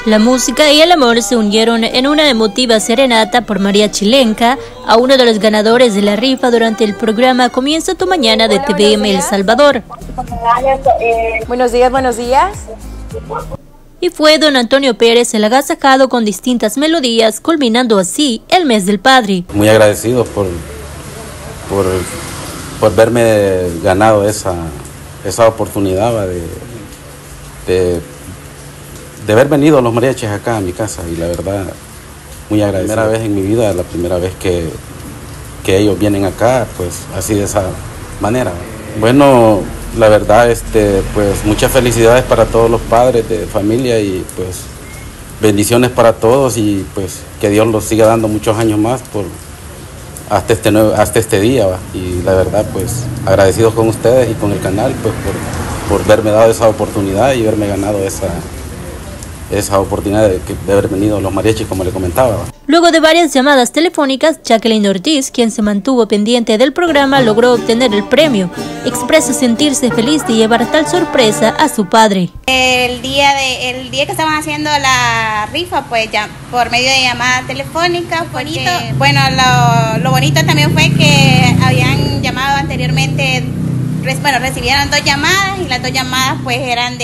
La música y el amor se unieron en una emotiva serenata por María Chilenca a uno de los ganadores de la rifa durante el programa Comienza tu Mañana de TVM El Salvador. Buenos días, buenos días. Y fue don Antonio Pérez el agasajado con distintas melodías, culminando así el mes del padre. Muy agradecido por verme ganado esa oportunidad de haber venido a los mariachis acá a mi casa, y la verdad muy agradecido. La primera vez en mi vida, la primera vez que ellos vienen acá, pues así de esa manera. Bueno, la verdad, pues muchas felicidades para todos los padres de familia y pues bendiciones para todos, y pues que Dios los siga dando muchos años más hasta este día, ¿va? Y la verdad, pues agradecidos con ustedes y con el canal, pues por haberme dado esa oportunidad y haberme ganado esa oportunidad de haber venido a los mariachis, como le comentaba. Luego de varias llamadas telefónicas, Jacqueline Ortiz, quien se mantuvo pendiente del programa, logró obtener el premio. Expresa sentirse feliz de llevar tal sorpresa a su padre. El día que estaban haciendo la rifa, pues ya por medio de llamada telefónica, bonito. Bueno, lo bonito también fue que habían llamado anteriormente, recibieron 2 llamadas, y las 2 llamadas pues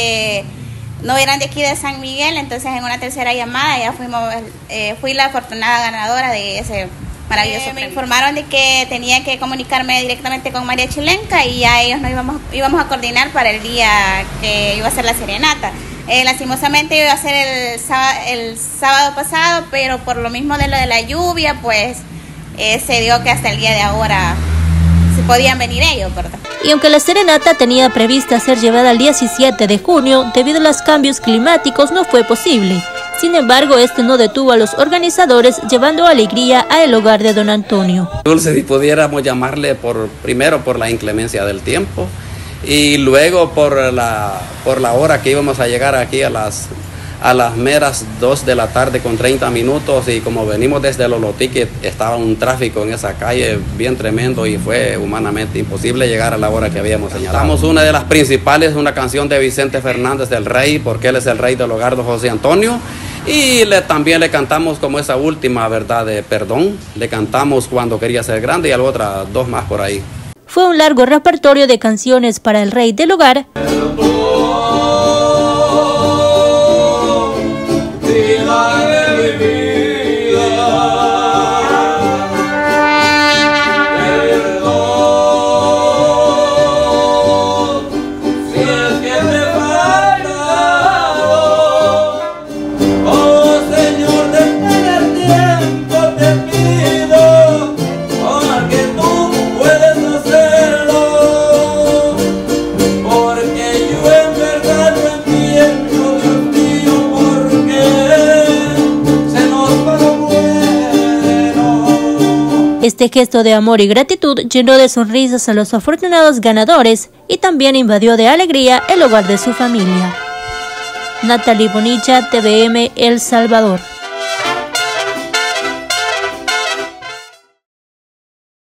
no eran de aquí de San Miguel. Entonces en una tercera llamada ya fui la afortunada ganadora de ese maravilloso premio. Me informaron de que tenía que comunicarme directamente con María Chilenca, y ya ellos nos íbamos a coordinar para el día que iba a ser la serenata. Lastimosamente iba a ser el sábado pasado, pero por lo mismo de lo de la lluvia, pues se dio que hasta el día de ahora se podían venir ellos, ¿verdad? Y aunque la serenata tenía prevista ser llevada el 17 de junio, debido a los cambios climáticos no fue posible. Sin embargo, no detuvo a los organizadores, llevando alegría a el hogar de don Antonio. Si pudiéramos llamarle primero por la inclemencia del tiempo, y luego por la hora que íbamos a llegar aquí a las meras 2 de la tarde con 30 minutos, y como venimos desde Lolotique, estaba un tráfico en esa calle bien tremendo y fue humanamente imposible llegar a la hora que habíamos señalado. Damos una de las principales, una canción de Vicente Fernández del Rey, porque él es el rey del hogar de José Antonio, y también le cantamos como esa última, ¿verdad?, de Perdón, le cantamos Cuando quería ser grande, y a la otra 2 más por ahí. Fue un largo repertorio de canciones para el rey del hogar. Este gesto de amor y gratitud llenó de sonrisas a los afortunados ganadores y también invadió de alegría el hogar de su familia. Natalie Bonilla, TVM El Salvador.